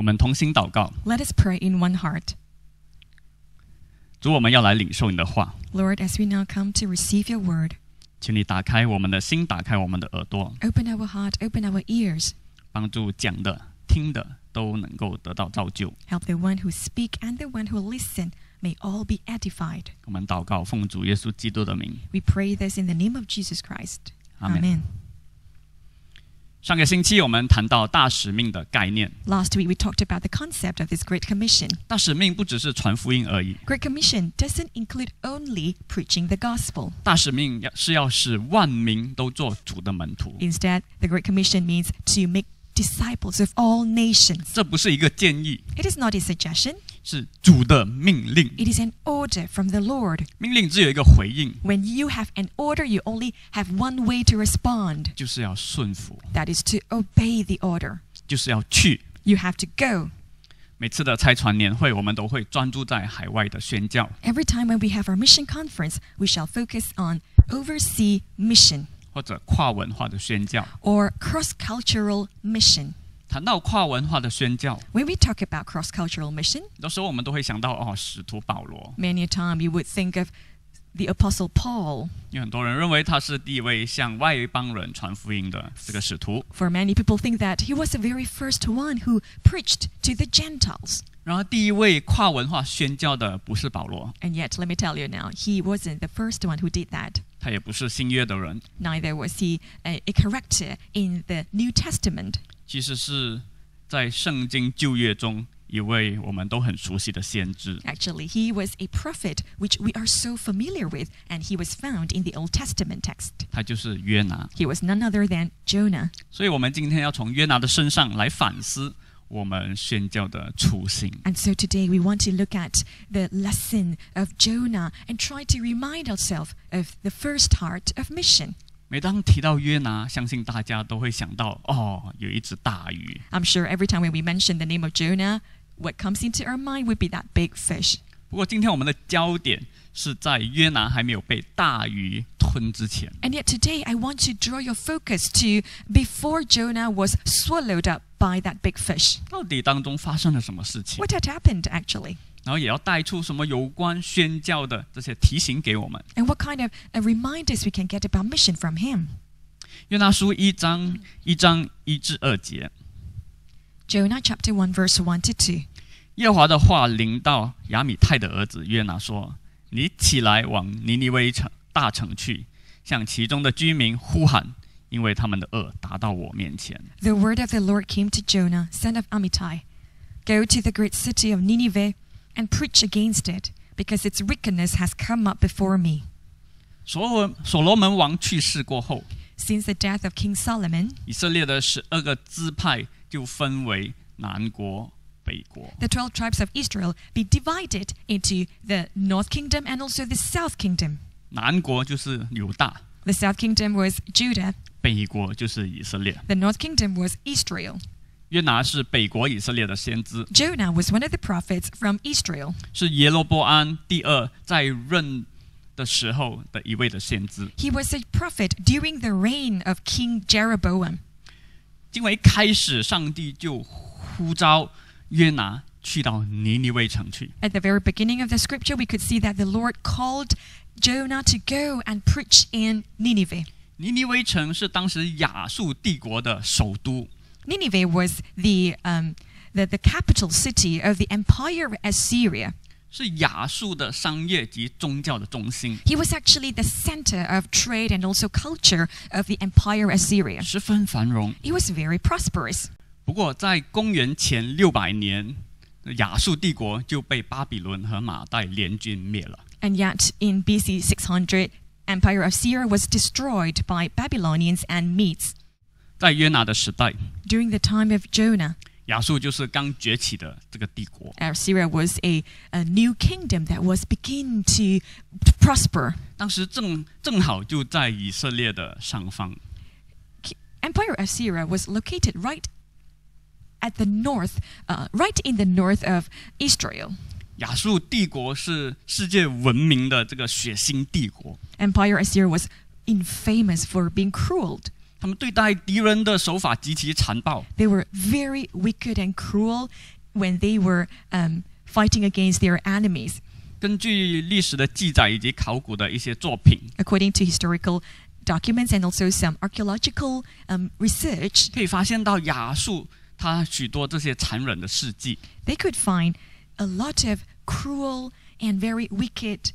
我们同心祷告， Let us pray in one heart. 主，我们要来领受你的话， Lord, as we now come to receive your word, 请你打开我们的心，打开我们的耳朵， open our heart, open our ears. 帮助讲的、听的都能够得到造就。 Help the one who speak and the one who listen may all be edified. 我们祷告，奉主耶稣基督的名， We pray this in the name of Jesus Christ. 阿们。 Amen. 上个星期我们谈到大使命的概念， Last week we talked about the concept of this Great Commission. 大使命不只是传福音而已， Great Commission doesn't include only preaching the gospel. 大使命是要使万民都做主的门徒。 Instead, the Great Commission means to make disciples of all nations. 这不是一个建议， It is not a suggestion, 是主的命令。 it is an order from the Lord. 命令只有一个回应， When you have an order, you only have one way to respond. 就是要顺服， That is to obey the order. 就是要去。 You have to go. 每次的差传年会，我们都会专注在海外的宣教。 Every time when we have our mission conference, we shall focus on overseas mission 或者跨文化的宣教。 or cross-cultural mission. 谈到跨文化的宣教， When we talk about cross-cultural mission, 有时候我们都会想到使徒保罗， many a time you would think of the Apostle Paul. 有很多人认为他是第一位向外邦人传福音的这个使徒。 For many people think that he was the very first one who preached to the Gentiles. 然而，第一位跨文化宣教的不是保罗， And yet, let me tell you now, he wasn't the first one who did that. 他也不是新约的人， Neither was he a character in the New Testament. 其实是在圣经旧约中一位我们都很熟悉的先知。 Actually, he was a prophet which we are so familiar with, and he was found in the Old Testament text. 他就是约拿。 He was none other than Jonah. 所以我们今天要从约拿的身上来反思我们宣教的初心。 And so today we want to look at the lesson of Jonah and try to remind ourselves of the first heart of mission. 每当提到约拿，相信大家都会想到有一只大鱼。 I'm sure every time when we mention the name of Jonah, what comes into our mind would be that big fish. 不过今天我们的焦点是在约拿还没有被大鱼吞之前。 And yet today I want to draw your focus to before Jonah was swallowed up by that big fish. 到底当中发生了什么事情？ What had happened actually? 然后也要带出什么有关宣教的这些提醒给我们。 And what kind of reminders we can get about mission from him? 约拿书1章1至2节， Jonah chapter 1 verse 1 to 2. 耶和华的话临到亚米泰的儿子约拿说：“你起来往尼尼微大城去，向其中的居民呼喊，因为他们的恶达到我面前。” The word of the Lord came to Jonah, son of Amittai. Go to the great city of Nineveh and preach against it, because its wickedness has come up before me. 所罗门王去世过后， Since the death of King Solomon, 以色列的12个支派就分为南国、北国。 the 12 tribes of Israel be divided into the north kingdom and also the south kingdom. 南国就是犹大， The south kingdom was Judah, 北国就是以色列。 the north kingdom was Israel. 约拿是北国以色列的先知， Jonah was one of the prophets from Israel. 是耶罗波安第2在任的时候的一位的先知。 He was a prophet during the reign of King Jeroboam. 经文一开始，上帝就呼召约拿去到尼尼微城去。 At the very beginning of the scripture, we could see that the Lord called Jonah to go and preach in Nineveh. 尼尼微城是当时亚述帝国的首都， Nineveh was the capital city of the empire of Assyria. 是亚述的商业及宗教的中心， He was actually the center of trade and also culture of the empire of Assyria. 十分繁荣。 He was very prosperous. 不过，在公元前600年，亚述帝国就被巴比伦和马代联军灭了。 And yet, in BC 600, empire of Syria was destroyed by Babylonians and Medes. 在约拿的时代， During the time of Jonah, 亚述就是刚崛起的这个帝国。 Assyria was a new kingdom that was beginning to prosper. 当时正好就在以色列的上方。 Empire of Assyria was located right at the north, right in the north of Israel. 亚述帝国是世界闻名的这个血腥帝国， Empire of Assyria was infamous for being cruel. 他们对待敌人的手法极其残暴。 They were very wicked and cruel when they were fighting against their enemies. 根据历史的记载以及考古的一些作品， According to historical documents and also some archaeological research, 可以发现到亚述他许多这些残忍的事迹。 they could find a lot of cruel and very wicked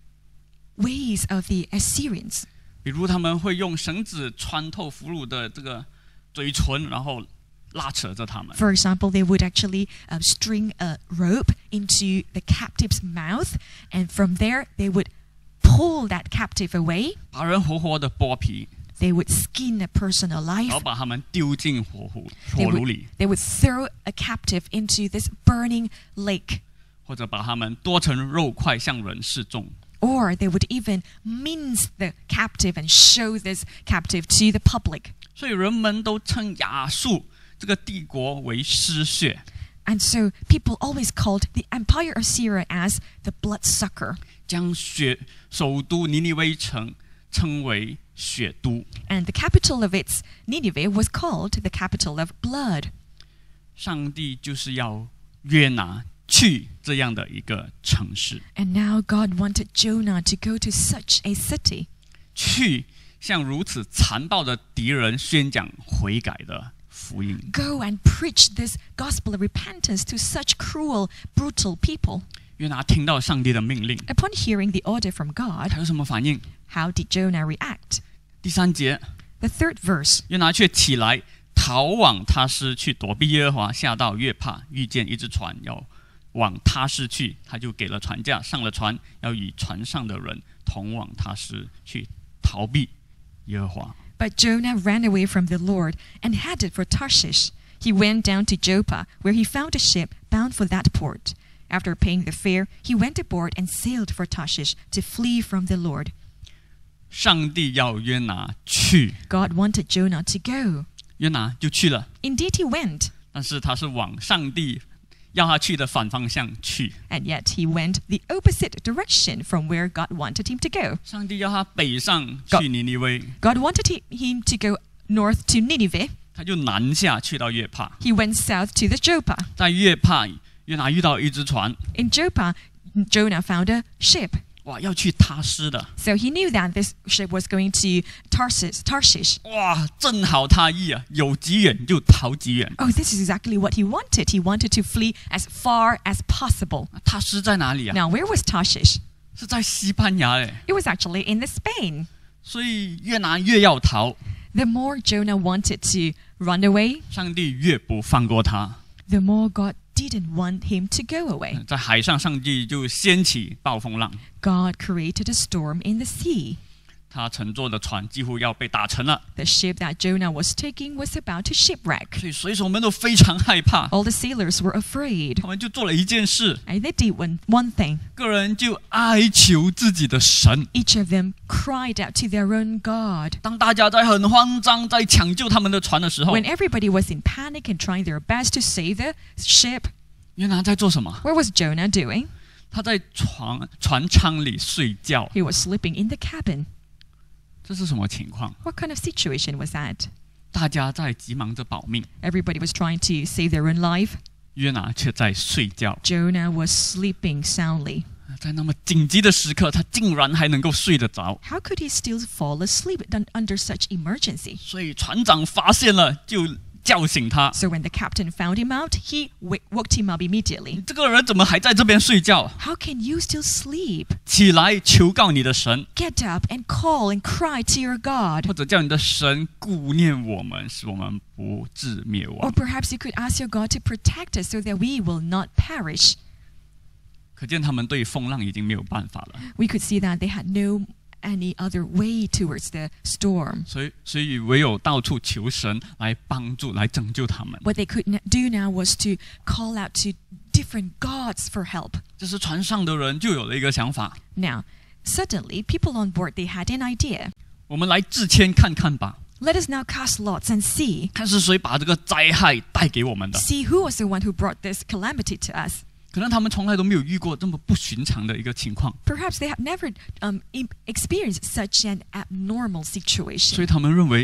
ways of the Assyrians. 比如他们会用绳子穿透俘虏的这个嘴唇，然后拉扯着他们。 For example, they would actually string a rope into the captive's mouth, and from there they would pull that captive away. 把人活活的剥皮， They would skin a person 然 alive. 后把他们丢进火 They 炉里， they would throw a captive into this burning lake. 或者把他们剁成肉块向人示众。 Or they would even mince the captive and show this captive to the public. 所以人们都称亚述这个帝国为失血。 And so people always called the empire of Syria as the bloodsucker. 将首都尼尼微城称为血都。 And the capital of its Nineveh was called the capital of blood. 上帝就是要约拿去这样的一个城市， And now God wanted Jonah to go to such a city, 去向如此残暴的敌人宣讲悔改的福音。 go and preach this gospel of repentance to such cruel, brutal people. 约拿听到上帝的命令， Upon hearing the order from God, 他有什么反应？ how did Jonah react? 第3节， The third verse, 约拿却起来逃往他施去躲避耶和华，下到约帕，遇见一只船要往他施去，他就给了船价，上了船，要与船上的人同往他施去，逃避耶和华。 but Jonah ran away from the Lord and headed for Tarshish. He went down to Joppa, where he found a ship bound for that port. After paying the fare, he went aboard and sailed for Tarshish to flee from the Lord. 上帝要约拿去， God wanted Jonah to go. 约拿就去了， Indeed, he went, 但是他是往上帝要他去的反方向去。 and yet he went the opposite direction from where God wanted him to go. 上帝要他北上 God 去尼尼微， God wanted him to go north to Nineveh. 他就南下去到约帕， He went south to the Joppa. 在约帕，约拿遇到一只船， In Joppa, Jonah found a ship. 哇，要去他施的， So he knew that this ship was going to Tarshish. 哇，正好他意啊，有几远就逃几远。 Oh, this is exactly what he wanted. He wanted to flee as far as possible. 他施在哪里啊？ Now, where was Tarshish? 是在西班牙嘞， It was actually in the Spain. 所以越拿越要逃， The more Jonah wanted to run away, 上帝越不放过他。 the more God didn't want him to go away. 在海上，上帝就掀起暴风浪， God created a storm in the sea. 他乘坐的船几乎要被打沉了， The ship that Jonah was taking was about to shipwreck. 所以水手们都非常害怕， All the sailors were afraid. 他们就做了一件事， And they did one thing. 个人就哀求自己的神。 Each of them cried out to their own God. 当大家在很慌张，在抢救他们的船的时候， When everybody was in panic and trying their best to save the ship, 约拿在做什么？ what was Jonah doing? 他在船舱里睡觉， He was sleeping in the cabin. 这是什么情况？ What kind of situation was that? 大家在急忙着保命， Everybody was trying to save their own life. 约拿却在睡觉。 Jonah was sleeping soundly. 在那么紧急的时刻，他竟然还能够睡得着， How could he still fall asleep under such emergency? 所以船长发现了，就叫醒他。 So when the captain found him out, he woke him up 你 immediately. 这个人怎么还在这边睡觉？ How can you still sleep? 起来求告你的神， Get up and call and cry to your God. 或者叫你的神顾念我们，使我们不致灭 Or 亡。 perhaps you could ask your God to protect us so that we will not perish. 可见他们对风浪已经没有办法了， We could see that they had no any other way towards the storm. 所以唯有到处求神来帮助，来拯救他们。 What they could do now was to call out to different gods for help. 这是船上的人就有了一个想法， Now, suddenly, people on board, they had an idea. 我们来自谦看看吧， Let us now cast lots and see. 看是谁把这个灾害带给我们的。 See who was the one who brought this calamity to us. 可能他们从来都没有遇过这么不寻常的一个情况， Perhaps they have never experienced such an abnormal 所 situation. 以他们认为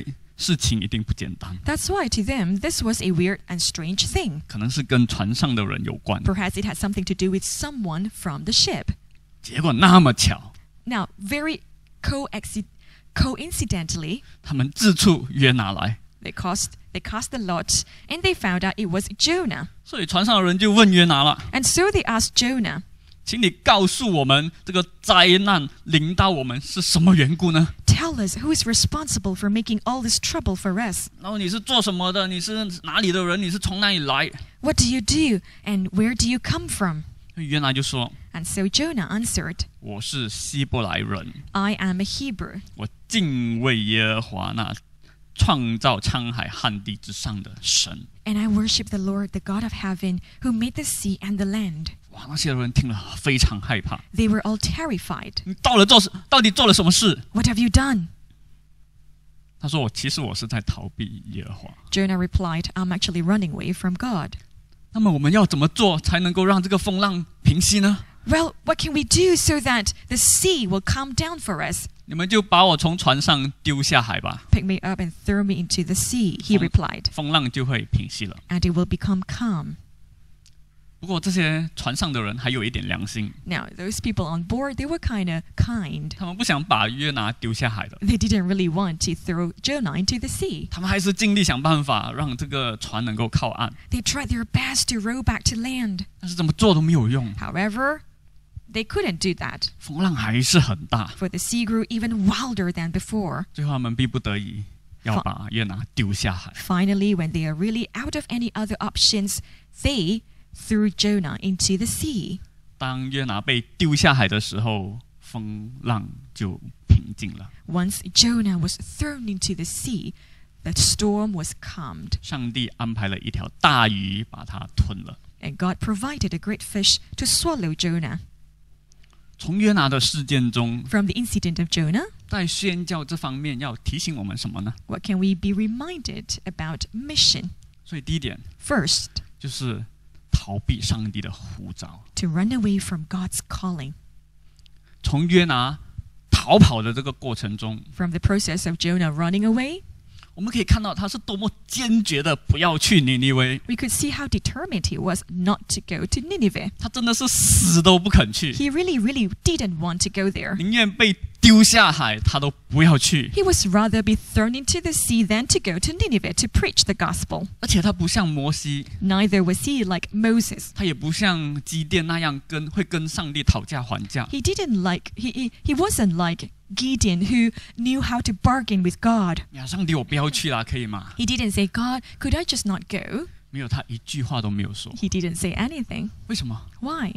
事情一定不简单， That's why to them this was a weird and strange thing. 可能是跟船上的人有关。 Perhaps it had something to do with someone from the ship. 结果那么巧， Now, very coincidentally, 他们自处约拿来， they cast the lot, and they found out it was Jonah. 所以船上的人就问约拿了： And so they asked Jonah, 请你告诉我们，这个灾难临到我们是什么缘故呢？ "Tell us who is responsible for making all this trouble for us? 然后你是做什么的？你是哪里的人？你是从哪里来？ What do you do, and where do you come from?" 约拿就说 And so Jonah answered, 我是希伯来人， "I am a Hebrew. 我敬畏耶和华那创造沧海旱地之上的神。 And I worship the Lord, the God of heaven, who made the sea and the land." 哇，那些人听了非常害怕。 They were all terrified. 你到底做了什么事？ "What have you done?" 他说其实我是在逃避耶和华。 Jonah replied, "I'm actually running away from God." 那么我们要怎么做才能够让这个风浪平息呢？ "Well, what can we do so that the sea will calm down for us?" 你们就把我从船上丢下海吧， "Pick me up and throw me into the sea," he replied, 风浪就会平息了。 "and it will become calm." 不过这些船上的人还有一点良心， Now, those people on board, they were kind of kind. 他们不想把约拿丢下海的， They didn't really want to throw Jonah into the sea. 他们还是尽力想办法让这个船能够靠岸， They tried their best to row back to land. 但是怎么做都没有用， However, they couldn't do that, 风浪还是很大。 for the sea grew even wilder than before. 最后他们逼不得已要把约拿丢下海。 Finally, when they are really out of any other options, they threw Jonah into the sea. 当约拿被丢下海的时候，风浪就平静了。 Once Jonah was thrown into the sea, the storm was calmed, 上帝安排了一条大鱼把它吞了。 and God provided a great fish to swallow Jonah. 从约拿的事件中， From the incident of Jonah, 在宣教这方面要提醒我们什么呢？ what can we be reminded about mission? 所以第一点 First, 就是逃避上帝的呼召。 to run away from God's calling. 从约拿逃跑的这个过程中， From the process of Jonah running away, 我们可以看到他是多么坚决的不要去尼尼微， we could see how determined he was not to go to Nineveh. 他真的是死都不肯去， He really didn't want to go there. 宁愿被丢下海他都不要去。 He was rather be thrown into the sea than to go to Nineveh to preach the gospel. 而且他不像摩西， Neither was he like Moses. 他也不像基甸那样会跟上帝讨价还价。 He wasn't like Gideon, who knew how to bargain with God. 呀，上帝，我不要去啦，可以吗？ He didn't say, "God, could I just not go?" 没有，他一句话都没有说。 He didn't say anything. 为什么？ Why?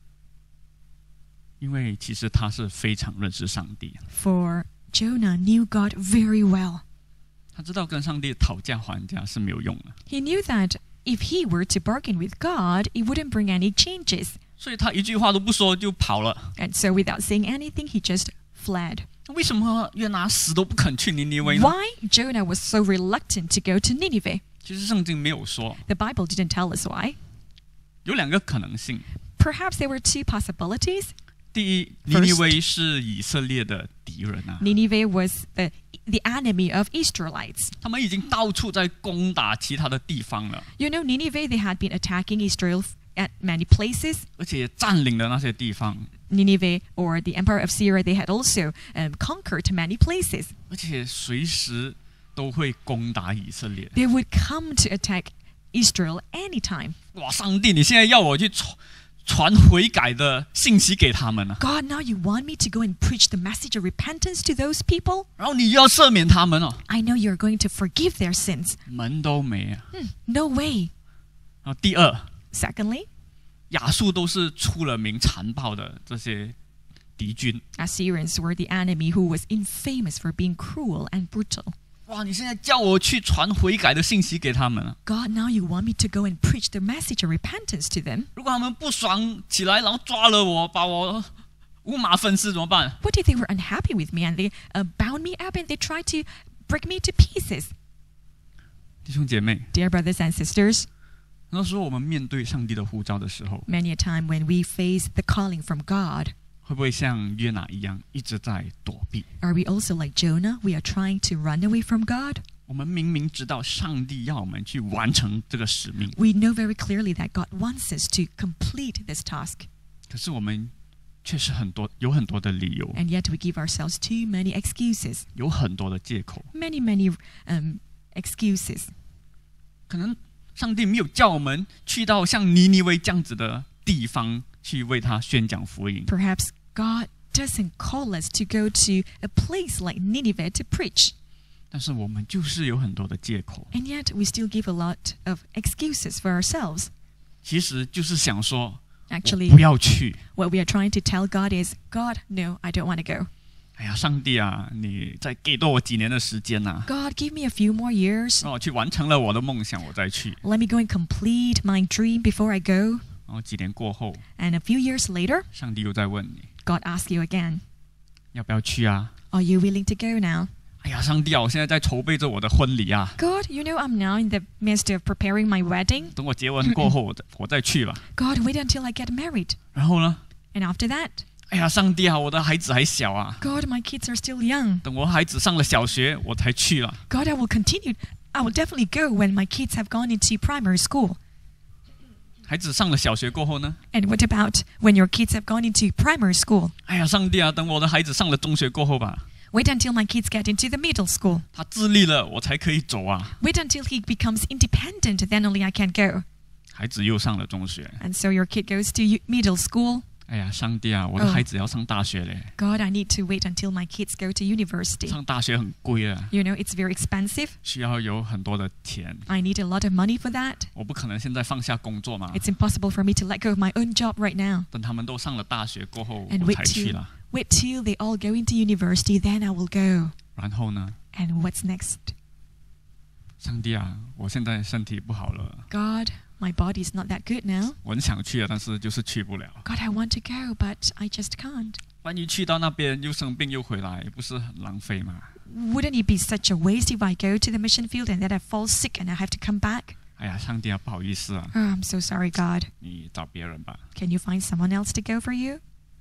因为其实他是非常认识上帝， For Jonah knew God very well. 他知道跟上帝讨价还价是没有用的， He knew that if he were to bargain with God, it wouldn't bring any changes. 所以他一句话都不说就跑了。 And so without saying anything, he just fled. 为什么约拿死都不肯去尼尼微呢？ Why Jonah was so reluctant to go to Nineveh? 其实圣经没有说， The Bible didn't tell us why. 有两个可能性。 Perhaps there were two possibilities. 第一，尼尼微是以色列的敌人啊， Nineveh was the enemy of Israelites. 他们已经到处在攻打其他的地方了， You know, Nineveh, they had been attacking Israel at many places. 而且也占领了那些地方， Nineveh or the Empire of Syria, they had also conquered many places. 而且随时都会攻打以色列。 They would come to attack Israel anytime. 哇，上帝，你现在要我去传悔改的信息给他们啊， God, now you want me to go and preach the message of repentance to those people? 然后你又要赦免他们哦， I know you're going to forgive their sins. 门都没啊。 No way. 然后第二， Secondly, 亚述都是出了名残暴的这些敌军。 Assyrians were the enemy who was infamous for being cruel and brutal. 哇，你现在叫我去传悔改的信息给他们啊， God, now you want me to go and preach the message of repentance to them? 如果他们不爽起来，然后抓了我，把我五马分尸怎么办？ What if they were unhappy with me and they bound me up and they tried to break me to pieces? 弟兄姐妹， Dear brothers and sisters, 那时候我们面对上帝的呼召的时候， many a time when we face the calling from God, 会不会像约拿一样一直在躲避？ are we also like Jonah? We are trying to run away from God? 我们明明知道上帝要我们去完成这个使命， We know very clearly that God wants us to complete this task, 可是我们却是有很多的理由， and yet we give ourselves too many excuses, 有很多的借口。 many excuses. 可能上帝没有叫我们去到像尼尼微这样子的地方去为他宣讲福音， Perhaps God doesn't call us to go to a place like Nineveh to preach, 但是我们就是有很多的借口， and yet we still give a lot of excuses for ourselves. 其实就是想说 Actually, 我不要去。 what we are trying to tell God is, God, no, I don't want to go. 哎呀，上帝啊，你再给多我几年的时间呐、 God, give me a few more years. 让我去完成了我的梦想，我再去。 Let me go and complete my dream before I go. 然后几年过后， And a few years later, 上帝又在问你 God asks you again, 要不要去啊？ are you willing to go now? 哎呀，上帝啊，我现在在筹备着我的婚礼啊， God, you know I'm now in the midst of preparing my wedding. 等我结婚过后，我再去吧。 God, wait until I get married. 然后呢？ And after that, 哎呀，上帝啊，我的孩子还小啊， God, my kids are still young. 等我孩子上了小学，我才去了。 God, I will continue. I will definitely go when my kids have gone into primary school. 孩子上了小学过后呢？ And what about when your kids have gone into primary school? 哎呀，上帝啊，等我的孩子上了中学过后吧， Wait until my kids get into the middle school. 他自立了，我才可以走啊。 Wait until he becomes independent, then only I can go. 孩子又上了中学， And so your kid goes to middle school. 哎呀，上帝啊，我的孩子要上大学嘞， God, I need to wait until my kids go to university. 上大学很贵啊， You know, it's very expensive. 需要有很多的钱， I need a lot of money for that. 我不可能现在放下工作嘛。 It's impossible for me to let go of my own job right now. 等他们都上了大学过后， And 我 wait 才去 till, 了。 wait till they all go into university, then I will go. 然后呢， And what's next? 上帝啊，我现在身体不好了， God, my body is not that good now. 我很想去啊，但是就是去不了。 God, I want to go, but I just can't. 万一去到那边又生病又回来，不是很浪费吗？ Wouldn't it be such a waste if I go to the mission field and then I fall sick and I have to come back? 哎呀，上帝啊，不好意思啊， Oh, I'm so sorry, God. 你找别人吧。 Can you find someone else to go for you?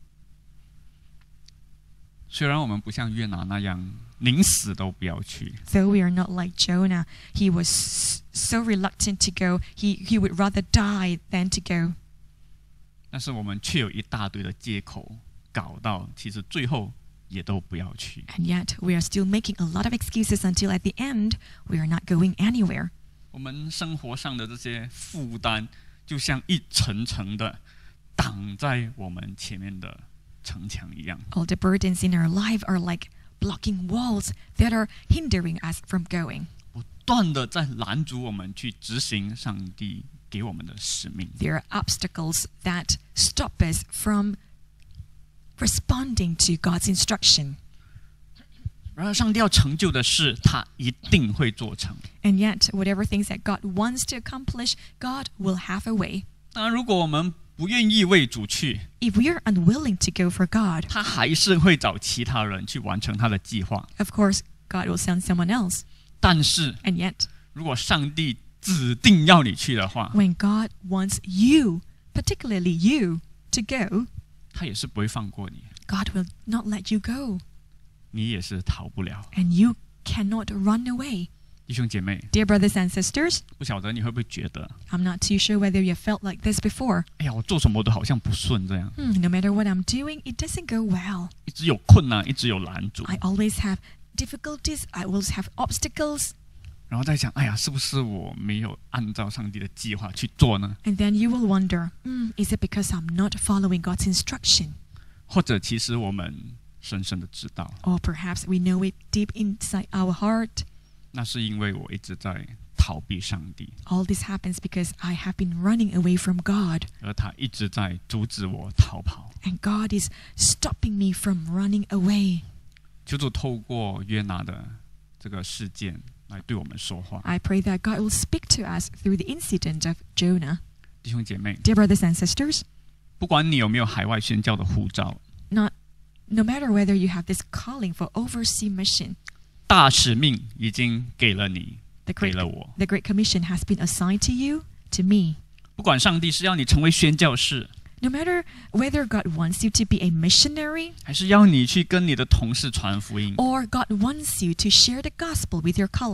虽然我们不像约拿那样宁死都不要去， Though we are not like Jonah, he was so reluctant to go. He would rather die than to go. 但是我们却有一大堆的借口，搞到其实最后也都不要去。 And yet, we are still making a lot of excuses until at the end, we are not going anywhere. 我们生活上的这些负担，就像一层层的挡在我们前面的城墙一样。 All the burdens in our life are like blocking walls that are hindering us from going. 不断的在拦阻我们去执行上帝给我们的使命。 There are obstacles that stop us from responding to God's instruction. 然而，上帝要成就的事，他一定会做成。 And yet, whatever things that God wants to accomplish, God will have a way. 当然，如果我们不愿意为主去， If we are unwilling to go for God, 他还是会找其他人去完成他的计划。 of course, God will send someone else. 但是， And yet, 如果上帝指定要你去的话， when God wants you, particularly you, to go, 他也是不会放过你， God will not let you go. 你也是逃不了。 And you cannot run away. 弟兄姐妹， Dear brothers and sisters, 不晓得你会不会觉得， I'm not too sure whether you have felt like this before. 哎呀，我做什么都好像不顺这样， No matter what I'm doing, it doesn't go well. 一直有困难，一直有拦阻， I always have difficulties. I always have obstacles. 然后在想，哎呀，是不是我没有按照上帝的计划去做呢？ And then you will wonder, is it because I'm not following God's instruction? 或者其实我们深深的知道， Or perhaps we know it deep inside our heart. 那是因为我一直在逃避上帝， All this happens because I have been running away from God. 而他一直在阻止我逃跑。 And God is stopping me from running away. 求主透过约拿的这个事件来对我们说话。 I pray that God will speak to us through the incident of Jonah. 弟兄姐妹， Dear brothers and sisters, 不管你有没有海外宣教的护照， no matter whether you have this calling for overseas mission, 大使命已经给了你， the 给 Great, 了我。 the Great Commission has been assigned to you, to me. 不管上帝是要你成为宣教士， No matter whether God wants you to be a missionary 还是要你去跟你的同事传福音， or God wants you to share the gospel with your colleague,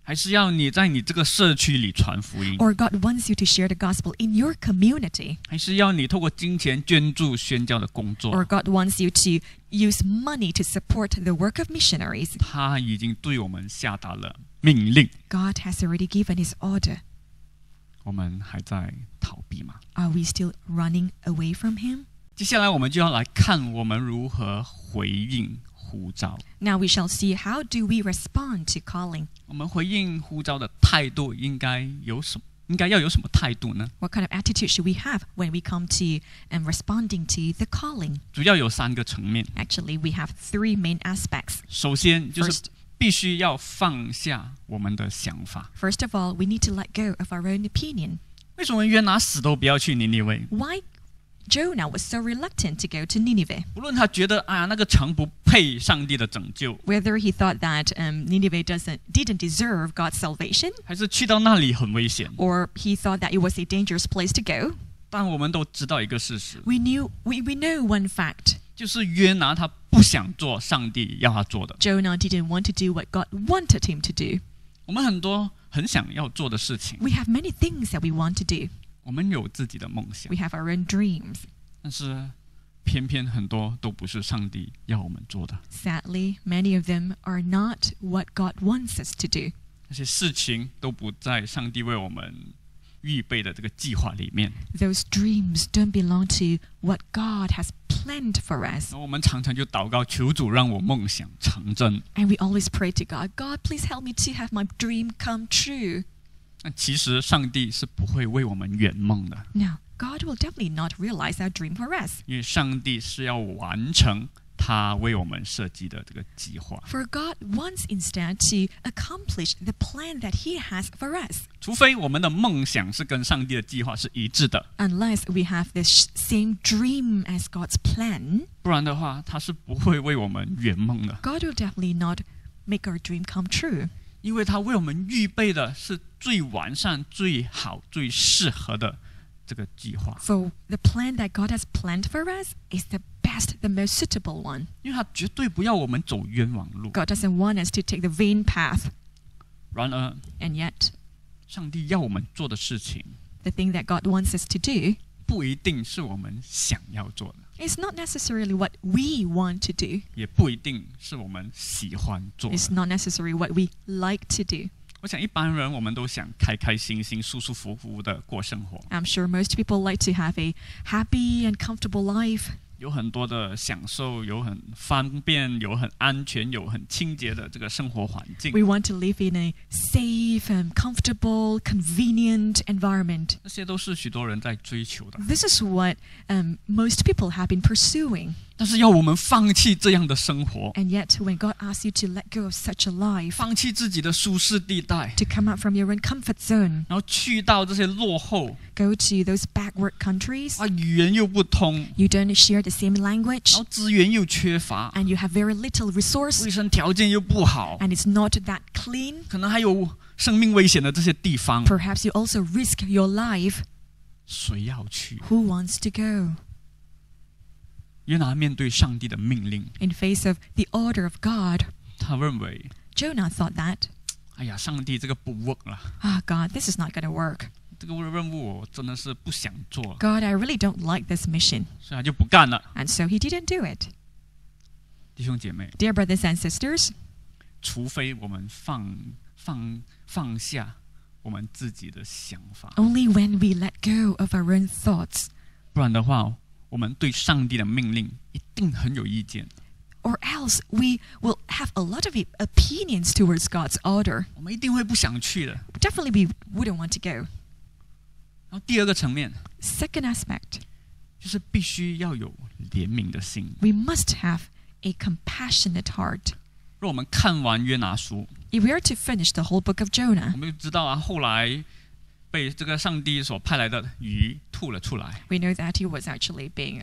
还是要你在你这个社区里传福音， or God wants you to share the gospel in your community, 还是要你透过金钱捐助宣教的工作， or God wants you to use money to support the work of missionaries. 他已经对我们下达了命令， God has already given his order. 我们还在逃避吗？ Are we still running away from him? 接下来我们就要来看我们如何回应呼召。 Now we shall see how do we respond to calling. 我们回应呼召的态度应该要有什么态度呢？ What kind of attitude should we have when we come to responding to the calling? 主要有3个层面。 Actually, we have 3 main aspects. 首先就是 First, 必须要放下我们的想法。 first of all, we need to let go of our own opinion. 为什么约拿死都不要去尼尼微？ Why Jonah was so reluctant to go to Nineveh? 无论他觉得那个城不配上帝的拯救， Whether he thought that Nineveh didn't deserve God's salvation, 还是去到那里很危险， or he thought that it was a dangerous place to go, 但我们都知道一个事实， we know one fact. 就是约拿他不想做上帝要他做的。 Jonah didn't want to do what God wanted him to do. 我们很多很想要做的事情， We have many things that we want to do. 我们有自己的梦想， We have our own dreams. 但是偏偏很多都不是上帝要我们做的。 Sadly, many of them are not what God wants us to do. 那些事情都不在上帝为我们预备的这个计划里面。 Those dreams don't belong to what God has planned for us. 然后我们常常就祷告，求主让我梦想成真。 And we always pray to God, God, please help me to have my dream come true. 但其实上帝是不会为我们圆梦的， Now, God will definitely not realize our dream for us. 因为上帝是要完成他为我们设计的这个计划。 For God wants instead to accomplish the plan that He has for us. 除非我们的梦想是跟上帝的计划是一致的， Unless we have the same dream as God's plan, 不然的话，他是不会为我们圆梦的， God will definitely not make our dream come true. 因为他为我们预备的是最完善、最好、最适合的这个计划。 For the plan that God has planned for us is the best, the most suitable one. 因为他绝对不要我们走冤枉路。 God doesn't want us to take the vain path. 然而， And yet, 上帝要我们做的事情， the thing that God wants us to do 不一定是我们想要做的， is not necessarily what we want to do. 也不一定是我们喜欢做的。 It's not necessarily what we like to do. 我想一般人我们都想开开心心、舒舒服服的过生活， I'm sure most people like to have a happy and comfortable life. 有很多的享受，有很方便，有很安全，有很清洁的这个生活环境。 We want to live in a safe and comfortable, convenient environment. 这些都是许多人在追求的。 This is what most people have been pursuing. 但是要我们放弃这样的生活， And yet, when God asks you to let go of such a life, 放弃自己的舒适地带， to come out from your own comfort zone, 然后去到这些落后 go to those backward countries, 语言又不通， you don't share the same language, 然后资源又缺乏， and you have very little resource, 卫生条件又不好， and it's not that clean. 可能还有生命危险的这些地方， Perhaps you also risk your life. 谁要去？ Who wants to go? 约拿面对上帝的命令， In face of the order of God, 他认为， Jonah thought that, 哎呀，上帝这个不 work 了， God, this is not going to work. 这个任务我真的是不想做， God, I really don't like this mission. 所以他就不干了。 And so he didn't do it. 弟兄姐妹， Dear brothers and sisters, 除非我们放下我们自己的想法， only when we let go of our own thoughts, 不然的话，我们对上帝的命令一定很有意见， or else we will have a lot of opinions towards God's order. 我们一定会不想去的。 Definitely we wouldn't want to go. 然后第二个层面 Second aspect, 就是必须要有怜悯的心。 we must have a compassionate heart. 若我们看完约拿书， If we are to finish the whole book of 我 Jonah, 们就知道后来被这个上帝所派来的鱼吐了出来， we know that he was actually being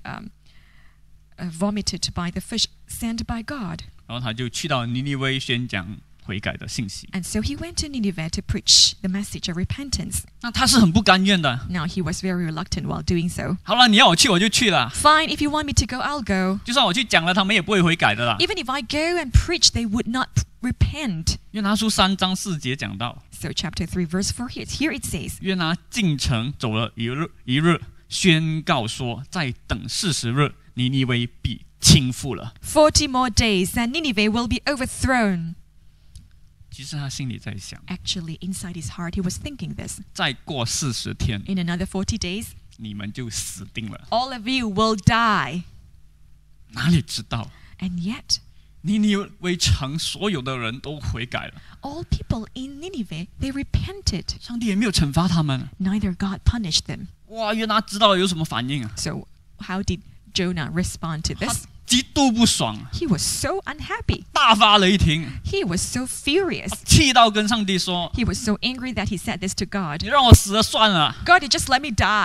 vomited by the fish sent by God. 然后他就去到尼尼微宣讲悔改的信息。 And so he went to Nineveh to preach the message of repentance. 那他是很不甘愿的。 Now, he was very reluctant while doing so. 好了，你要我去我就去了， Fine, if you want me to go, I'll go. 就算我去讲了，他们也不会悔改的啦。 Even if I go and preach, they would not repent. 约拿书3章4节讲到， So chapter 3, verse 4, here it says, 约拿进城走了一日，宣告说，在等40日，尼尼微必倾覆了。 40 more days and Nineveh will be overthrown. 其实他心里在想， Actually, inside his heart, he was thinking this. 再过40天， In another 40 days, 你们就死定了。 all of you will die. 哪里知道， And yet, 尼尼微城所有的人都悔改了， all people in Nineveh, they repented. 上帝也没有惩罚他们。 Neither God punished them. 哇，约拿知道了有什么反应啊？ So how did Jonah respond to 他 this? 极度不爽， He was so unhappy. 大发雷霆， He was so furious. 气到跟上帝说 He was so angry that he said this to：“ God. 你让我死了算了。 God, you just let me die. ”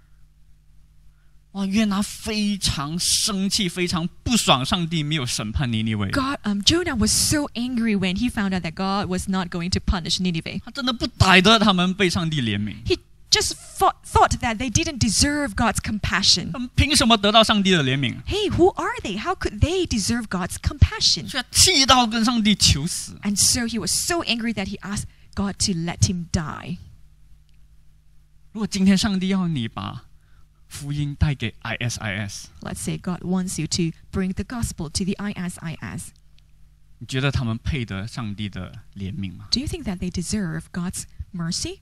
哇，约拿非常生气，非常不爽，上帝没有审判尼尼微。 Jonah was so angry when he found out that God was not going to punish Nineveh. 他真的不逮得他们被上帝怜悯， He just thought that they didn't deserve God's compassion. 他们凭什么得到上帝的怜悯？ Hey, who are they? How could they deserve God's compassion? 所以他气到跟上帝求死。 And so he was so angry that he asked God to let him die. 如果今天上帝要你把福音带给 ISIS， Let's say God wants you to bring the gospel to the ISIS. 你觉得他们配得上帝的怜悯吗？ Do you think that they deserve God's mercy?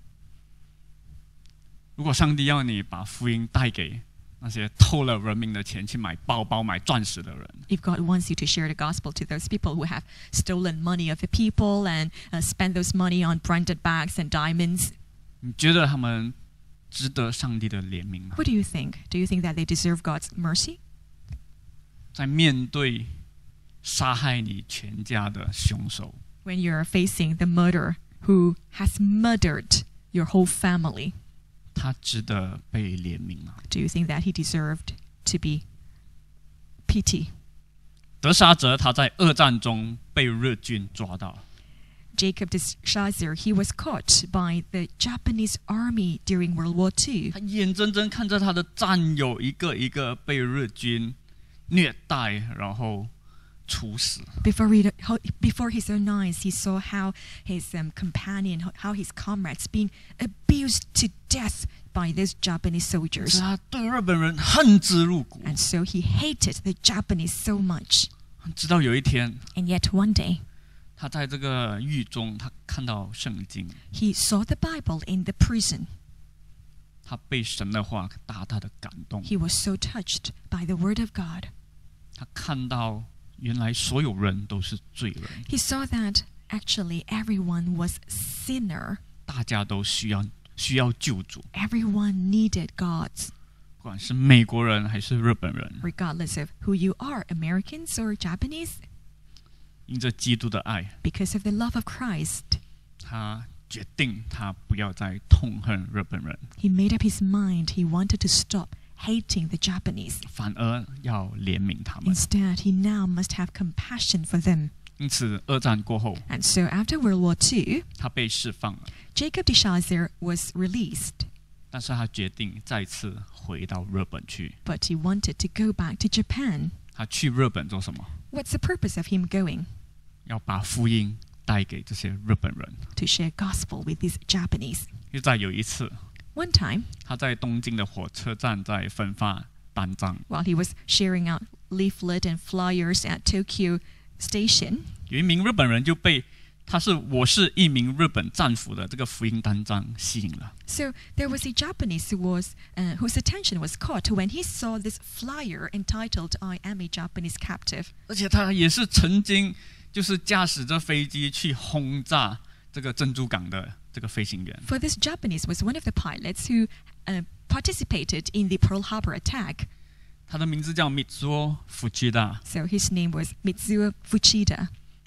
如果上帝要你把福音带给那些偷了人民的钱去买包包、买钻石的人， If God wants you to share the gospel to those people who have stolen money of the people and spent those money on branded bags and diamonds, 你觉得他们值得上帝的怜悯吗？ what do you think? Do you think that they deserve God's mercy? 在面对杀害你全家的凶手， When you're facing the murderer who has murdered your whole family, 他值得被怜悯吗？ do you think that he deserved to be pity? 德沙泽他在二战中被日军抓到， Jacob de Shazir, he was caught by the Japanese army during World War II. 他眼睁睁看着他的战友一个一个被日军虐待，然后处死。 Before his own eyes, he saw how his companion, how his comrades being abused to death by those Japanese 是 soldiers. 他对日本人恨之入骨。 And so he hated the Japanese so much. 直到有一天， And yet one day, 他在这个狱中，他看到圣经， he saw the Bible in the prison. 他被神的话大大的感动。 He was so touched by the word of God. 他看到原来所有人都是罪人， He saw that actually everyone was sinner. 大家都需要救主， Everyone needed God's, 不管是美国人还是日本人， regardless of who you are, Americans or Japanese. 因着基督的爱， Because of the love of Christ, 他决定他不要再痛恨日本人， he made up his mind he wanted to stop hating the Japanese. 反而要怜悯他们。 Instead, he now must have compassion for them. 因此，二战过后， And so after World War II, 他被释放了， Jacob de Shazir was released, 但是他决定再次回到日本去。 but he wanted to go back to Japan. 他去日本做什么？ What's the purpose of him going? 要把福音带给这些日本人。 To share gospel with these Japanese. 又在有一次， One time, 他在东京的火车站在分发单张， while he was sharing out leaflet and flyers at Tokyo Station, 有一名日本人就被我是一名日本战俘的这个福音单张吸引了。 so there was a Japanese whose attention was caught when he saw this flyer entitled "I am a Japanese captive." 而且他也是曾经就是驾驶着飞机去轰炸这个珍珠港的这个飞行员。 For this Japanese was one of the pilots who participated in the Pearl Harbor attack. 他的名字叫 Mitsuo Fuchida， So his name was Mitsuo Fuchida.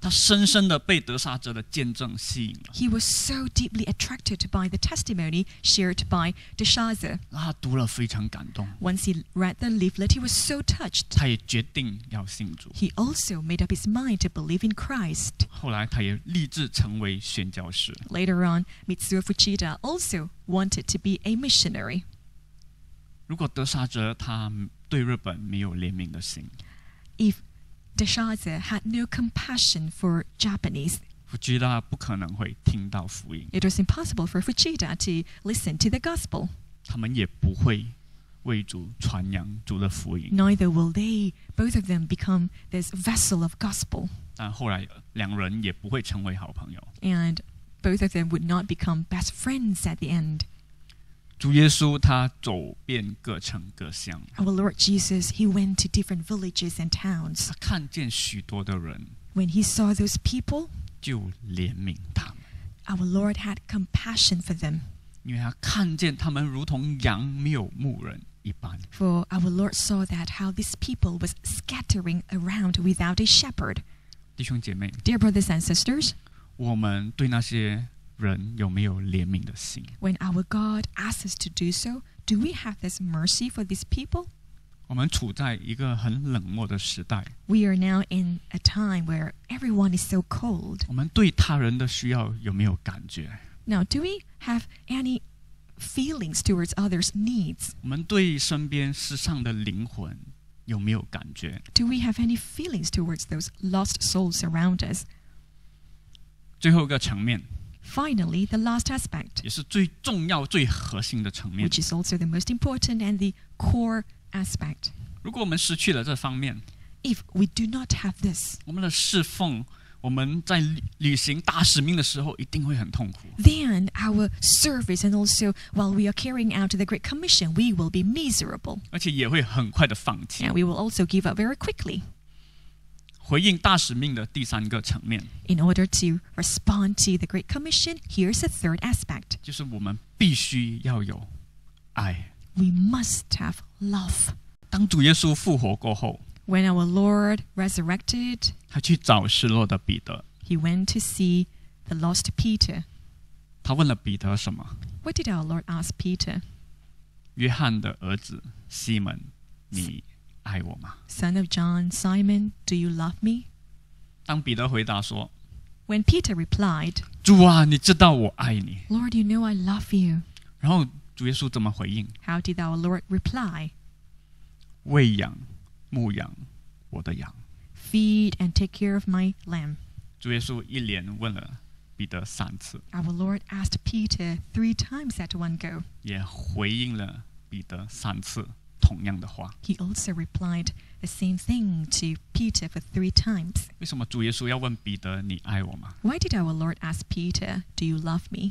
他深深的被得杀者的见证吸引了。 He was so deeply attracted by the testimony shared by Belshazzar. 他读了非常感动， Once he read the leaflet, he was so touched. 他也决定要信主。 He also made up his mind to believe in Christ. 后来他也立志成为宣教士。 Later on, Mitsuo Fuchida also wanted to be a missionary. 如果得杀者他对日本没有怜悯的心， If Belshazzar had no compassion for Japanese, 福基达不可能会听到福音， it was impossible for Fuchida to listen to the gospel. 他们也不会为主传扬主的福音。 Neither will they, both of them, become this vessel of gospel. 但后来两人也不会成为好朋友。 And both of them would not become best friends at the end. 主耶稣他走遍各城各乡， Our Lord Jesus, he went to different villages and towns. 他看见许多的人， When he saw those people, 就怜悯他们， our Lord had compassion for them. 因为他看见他们如同羊没有牧人一般。 For our Lord saw that how this people was scattering around without a shepherd. 弟兄姐妹， Dear brothers and sisters, 我们对那些人有没有怜悯的心？ when our God asks us to do so, do we have this mercy for these people? 我们处在一个很冷漠的时代， We are now in a time where everyone is so cold. 我们对他人的需要有没有感觉？ Now, do we have any feelings towards others' needs? 我们对身边世上的灵魂有没有感觉？ Do we have any feelings towards those lost souls around us? 最后一个层面， Finally, the last aspect, 也是最重要、最核心的层面。 which is also the most important and the core aspect. 如果我们失去了这方面， If we do not have this, 我们的侍奉，我们在履行大使命的时候，一定会很痛苦。 then our service and also while we are carrying out the Great Commission, we will be miserable. 而且也会很快的放弃。 And we will also give up very quickly. 回应大使命的第三个层面， In order to respond to the Great Commission, here's the third aspect. 就是我们必须要有爱。 We must have love. 当主耶稣复活过后， When our Lord resurrected, 他去找失落的彼得， he went to see the lost Peter. 他问了彼得什么？ What did our Lord ask Peter? 约翰的儿子西门，你爱我吗？ Son of John, Simon, do you love me? 当彼得回答说 When Peter replied, 主啊，你知道我爱你。 Lord, you know I love you. 然后主耶稣怎么回应？ How did our Lord reply? 喂养、牧养我的羊。 Feed and take care of my lamb. 主耶稣一连问了彼得3次， Our Lord asked Peter 3 times at one go. 也回应了彼得3次同样的话。 He also replied the same thing to Peter for 3 times. 为什么主耶稣要问彼得你爱我吗？ Why did our Lord ask Peter, do you love me?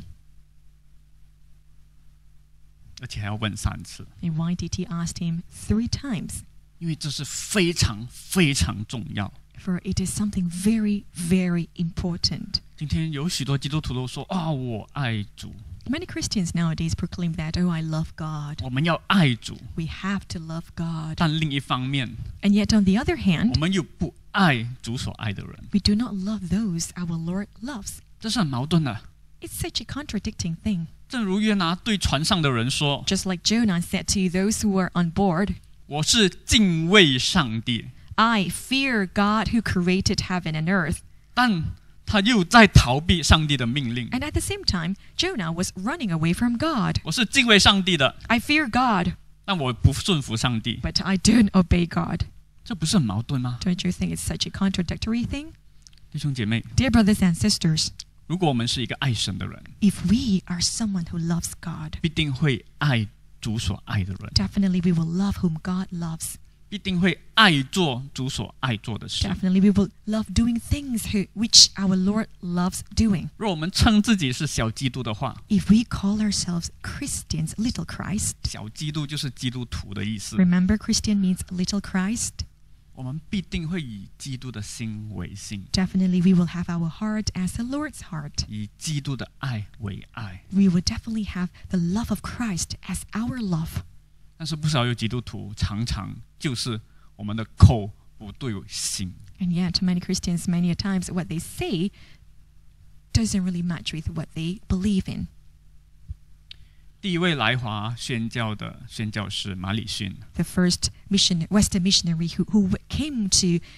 而且还要问3次， And why did he ask him 3 times? 因为这是非常非常重要。 For it is something very, very important. 今天有许多基督徒都说啊，我爱主， Many Christians nowadays proclaim that, oh, I love God. 我们要爱主。 We have to love God. 但另一方面， And yet, on the other 我 hand, 们又不爱主所爱的人， we do not love those our Lord loves. 这是很矛盾的。 It's such a contradicting thing. 正如约拿对船上的人说 Just like Jonah said to those who were on board, 我是敬畏上帝， I fear God who created heaven and earth. 但他又在逃避上帝的命令。 And at the same time, Jonah was running away from God. 我是敬畏上帝的， I fear God, 但我不顺服上帝， but I don't obey God. 这不是很矛盾吗？ Don't you think it's such a contradictory thing? 弟兄姐妹， Dear brothers and sisters, 如果我们是一个爱神的人， if we are someone who loves God, 必定会爱主所爱的人， definitely we will love whom God loves. 必定会爱做主所爱做的事。 Definitely we will love doing things which our Lord loves doing. 若我们称自己是小基督的话， If we call ourselves Christians, little Christ, 小基督就是基督徒的意思。 remember Christian means little Christ, 我们必定会以基督的心为心， definitely we will have our heart as the Lord's heart. 以基督的爱为爱。 We will definitely have the love of Christ as our love. 但是不少有基督徒常常就是我们的口不对行。 And yet, many Christians, many a times, what they say doesn't really match with what they believe in. 第一位来华宣教的宣教士马礼逊， The first Western missionary who came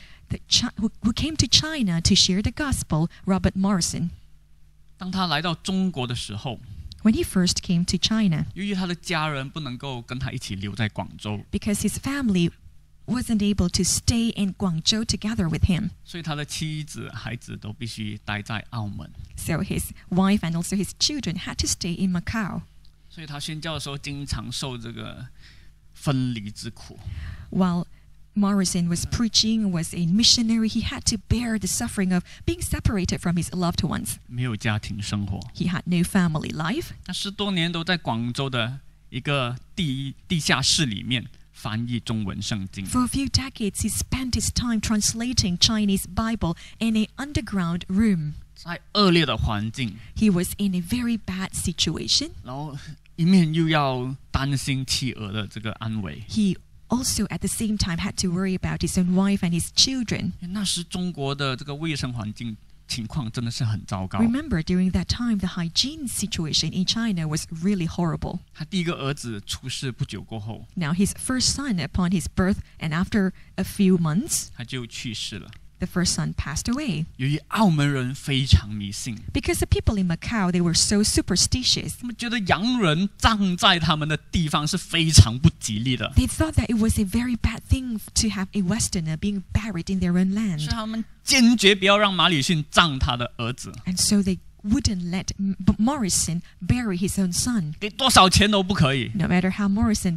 to China to share the gospel, Robert Morrison. 当他来到中国的时候， When he first came to China, 由于他的家人不能够跟他一起留在广州， because his family wasn't able to stay in Guangzhou together with him, 所以他的妻子、孩子都必须待在澳门。 so his wife and also his children had to stay in Macau. 所以他宣教的时候，经常受这个分离之苦。 While Morrison was preaching, was a missionary, he had to bear the suffering of being separated from his loved ones. 没有家庭生活， He had no family life. 他10多年都在广州的一个地下室里面翻译中文圣经。 For a few decades, he spent his time translating Chinese Bible in an underground room. 在恶劣的环境， He was in a very bad situation. 然后一面又要担心妻儿的这个安危。 He also at the same time had to worry about his own wife and his children. 因为那时中国的这个卫生环境情况真的是很糟糕。 Remember, during that time, the hygiene situation in China was really horrible. 他第一个儿子出世不久过后， Now, his first son, upon his birth and after a few months, 他就去世了。 the first son passed away. 由于澳门人非常迷信， Because the people in Macau, they were so superstitious. 他们觉得洋人葬在他们的地方是非常不吉利的， They thought that it was a very bad thing to have a Westerner being buried in their own 所以 land. 他们坚决不要让马礼逊葬他的儿子， And so they wouldn't let Morrison bury his own son. 给多少钱都不可以。 No matter how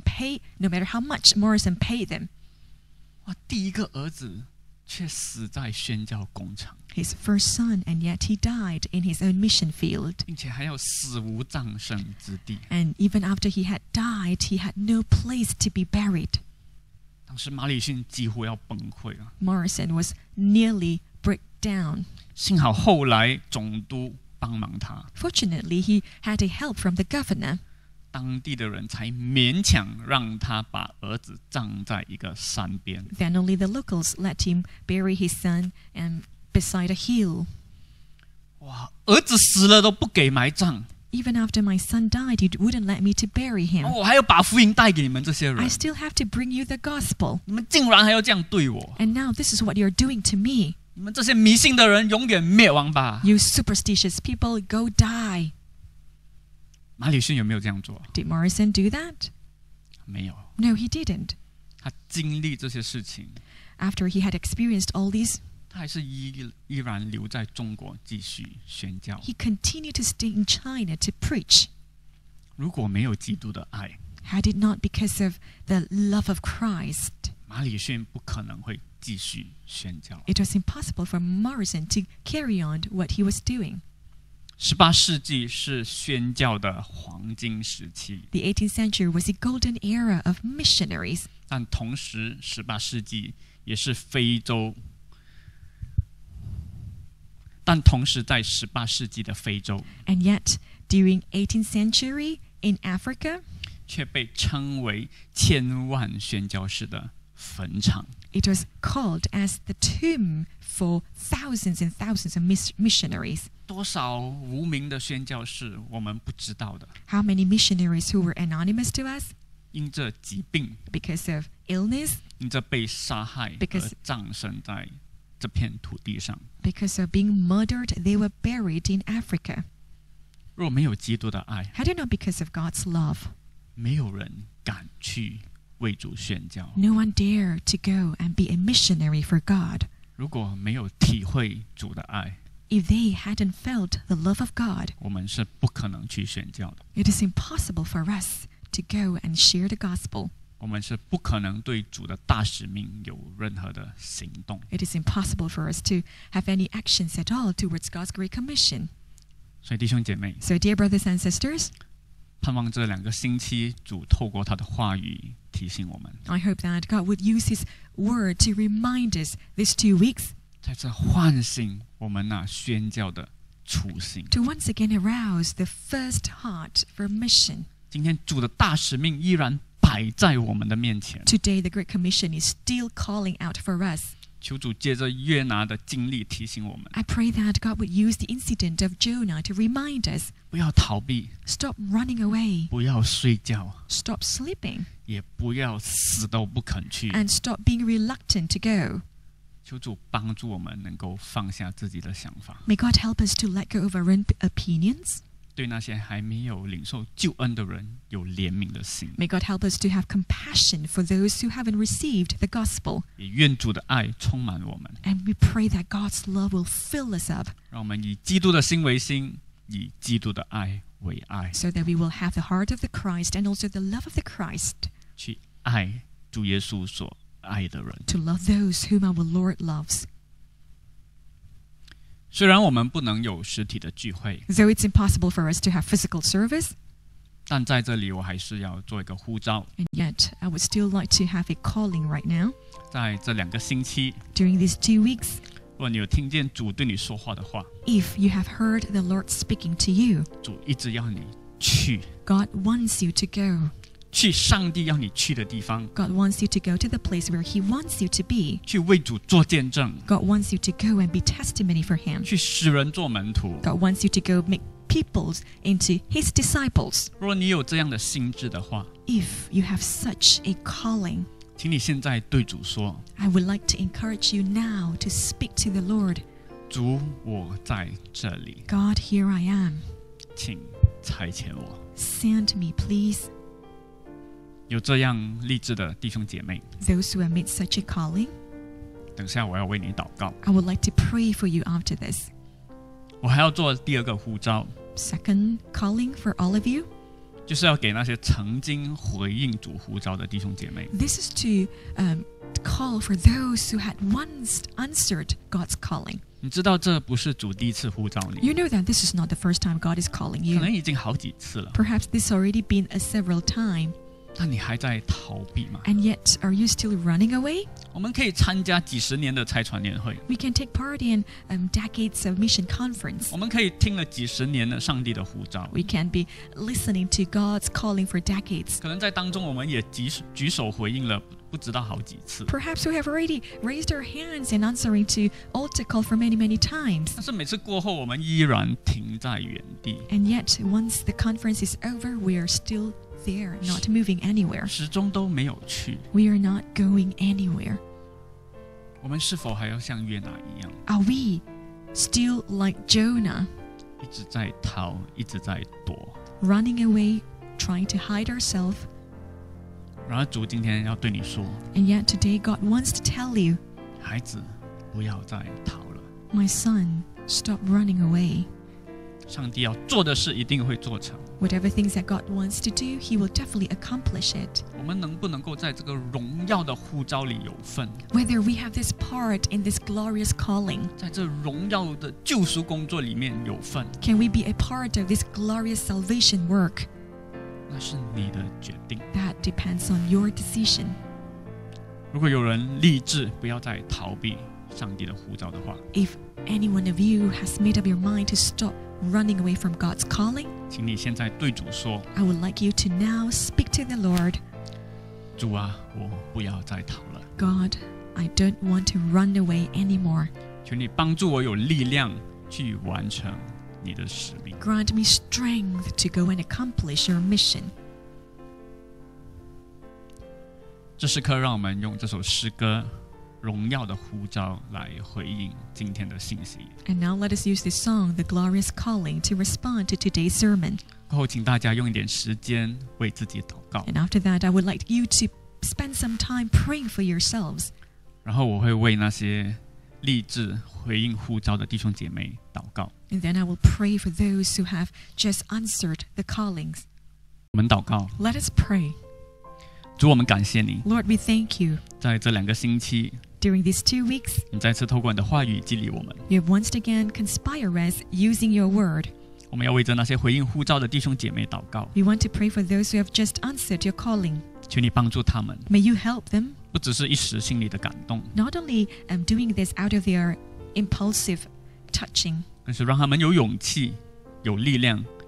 much Morrison paid them. 哇，第一个儿子却死在宣教工厂， His first son, and yet he died in his own mission field. 并且还有死无葬身之地。 And even after he had died, he had no place to be buried. 当时马礼逊几乎要崩溃了， Morrison was nearly break down. 幸好后来总督帮忙他， Fortunately, he had a help from the governor. 当地的人才勉强让他把儿子葬在一个山边。 Then only the locals let him bury his son beside a hill. 哇，儿子死了都不给埋葬， Even after my son died, you wouldn't let me to bury him. 我还要把福音带给你们这些 I 人， still have to bring you the gospel. 你们竟然还要这样对我！ And now this is what you're doing to me. 你们这些迷信的人永远灭亡吧！ You superstitious people, go die. 马礼逊有没有这样做？ Did Morrison do that? 没有， No, he didn't. 他经历这些事情， After he had experienced all these, 他还是依然留在中国继续宣教。 he continued to stay in China to preach. 如果没有基督的爱， Had it not because of the love of Christ, 马礼逊不可能会继续宣教。 it was impossible for Morrison to carry on what he was doing. 18世纪是宣教的黄金时期， The 18th century was a golden era of missionaries, 但同时18世纪也是非洲，但同时在18世纪的非洲 and yet during 18th century in Africa, 却被称为千万宣教士的坟场。 it was called as the tomb for thousands and thousands of missionaries. 多少无名的宣教士我们不知道的， How many missionaries who were anonymous to us 因着疾病， because of illness, 因着被杀害 Because- 而葬身在这片土地上。 because of being murdered, they were buried in Africa. 若没有基督的爱， Had it not because of God's love, 没有人敢去为主宣教。 no one dared to go and be a missionary for God. 如果没有体会主的爱， If they hadn't felt the love of God, 我们是不可能去宣教的。 it is impossible for us to go and share the gospel. 我们是不可能对主的大使命有任何的行动。 It is impossible for us to have any actions at all towards God's great commission. 所以弟兄姐妹， So, dear brothers and sisters, 盼望这2个星期主透过他的话语提醒我们， I hope that God would use His word to remind us these 2 weeks 在这唤醒我们那宣教的初心。 to once again arouse the first heart for mission. 今天主的大使命依然摆摆在我们的面前。 Today, the Great Commission is still calling out for us. 求主借着约拿的经历提醒我们， I pray that God would use the incident of Jonah to remind us, 不要逃避， stop running away, 不要睡觉， stop sleeping, 也不要死都不肯去。 and stop being reluctant to go. 求主帮助我们能够放下自己的想法， May God help us to let go of our own opinions. 对那些还没有领受救恩的人有怜悯的心， May God help us to have compassion for those who haven't received the gospel. 也愿主的爱充满我们， And we pray that God's love will fill us up 让我们以基督的心为心，以基督的爱为爱， so that we will have the heart of the Christ and also the love of the Christ 去爱主耶稣所爱的人。 to love those whom our Lord loves. 虽然我们不能有实体的聚会， Though it's impossible for us to have physical service, 但在这里我还是要做一个呼召， and yet I would still like to have a calling right now. 在这2个星期， During these 2 weeks, 如果你有听见主对你说话的话， if you have heard the Lord speaking to you, 主一直要你去， God wants you to go. 去上帝要你去的地方， God wants you to go to the place where He wants you to be. 去为主做见证， God wants you to go and be testimony for Him. 去使人做门徒。 God wants you to go make peoples into His disciples. 如果你有这样的心智的话， If you have such a calling, 请你现在对主说： I would like to encourage you now to speak to the Lord. 主，我在这里， God, here I am. 请差遣我。 Send me, please. 有这样励志的弟兄姐妹， Those who have made such a calling, 等下我要为你祷告。 I would like to pray for you after this. 我还要做第2个呼召， Second calling for all of you. 就是要给那些曾经回应主呼召的弟兄姐妹。 This is to call for those who had once answered God's calling. 你知道这不是主第一次呼召你， You know that this is not the first time God is calling 可能 you. 已经好几次了， Perhaps this already been a several time, 但你还在逃避吗？ and yet are you still running away? 我们可以参加几十年的差传年会， We can take part in decades of mission conference. 我们可以听了几十年的上帝的呼召， We can be listening to God's calling for decades. 可能在当中我们也举手回应了不知道好几次， Perhaps we have already raised our hands in answering to altar call for many, many times. 但是每次过后我们依然停在原地， And yet, once the conference is over, we are still there, not moving anywhere. 始终都没有去。 We are not going anywhere. 我们是否还要像约拿一样， Are we still like Jonah, 一直在逃，一直在躲？ running away, trying to hide ourselves? 然而主今天要对你说， And yet today God wants to tell you, 孩子，不要再逃了。 my son, stop running away. 上帝要做的事一定会做成。 Whatever things that God wants to do, He will definitely accomplish it. 我们能不能够在这个荣耀的呼召里有份， Whether we have this part in this glorious calling, 在这荣耀的救赎工作里面有份， can we be a part of this glorious salvation work? 那是你的决定。 That depends on your decision. 如果有人立志不要再逃避上帝的呼召的话， If any one of you has made up your mind to stop running away from God's calling, 请你现在对主说： I would like you to now speak to the Lord. 主啊，我不要再逃了， God, I don't want to run away anymore. 求你帮助我有力量去完成你的使命。 Grant me strength to go and accomplish your mission. 这时刻，让我们用这首诗歌《荣耀的呼召》来回应今天的信息。 And now let us use this song, The Glorious Calling, to respond to today's sermon. 过后，请大家用一点时间为自己祷告， And after that, I would like you to spend some time praying for yourselves. 然后我会为那些立志回应呼召的弟兄姐妹祷告。 And then I will pray for those who have just answered the callings. 我们祷告， Let us pray. 主，我们感谢你， Lord, we thank you. 在这2个星期， During these 2 weeks, 你再次透过你的话语激励我们。 you have once again conspired us using your word. 我们要为着那些回应呼召的弟兄姐妹祷告， We want to pray for those who have just answered your calling. 求你帮助他们， May you help them, 不只是一时心里的感动， not only doing this out of their impulsive touching, 更是让他们有勇气、有力量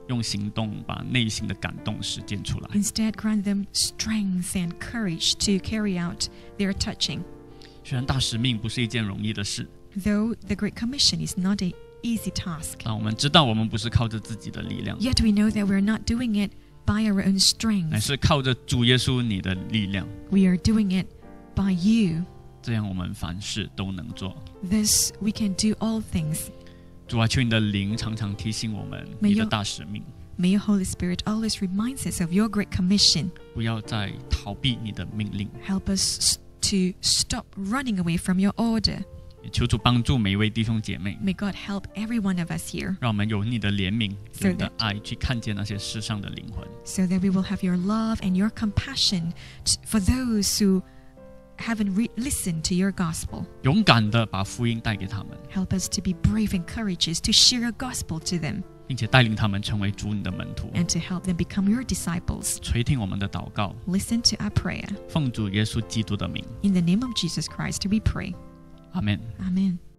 用行动把内心的感动实践出来。 Instead, grant them strength and courage to carry out their touching. 虽然大使命不是一件容易的事， Though the Great Commission is not an easy task, 但我们知道我们不是靠着自己的力量， yet we know that we're not doing it by our own 乃 strength. 是靠着主耶稣你的力量， We are doing it by you. 这样我们凡事都能做。 Thus, we can do all things. 主啊，求你的灵常常提醒我们你的大使命， May your Holy Spirit always remind us of your Great Commission. 不要再逃避你的命令。 Help us to stop running away from your order. 也求主帮助每一位弟兄姐妹， May God help every one of us here 让我们有你的怜悯， So 有你的爱，去看见那些世上的灵魂。 so that we will have your love and your compassion for those who haven't listened to your gospel. 勇敢的把福音带给他们， Help us to be brave and courageous to share your gospel to them 并且带领他们成为主你的门徒。 and to help them become your disciples. 垂听我们的祷告， Listen to our prayer. 奉主耶稣基督的名， In the name of Jesus Christ we pray. 阿们。 Amen.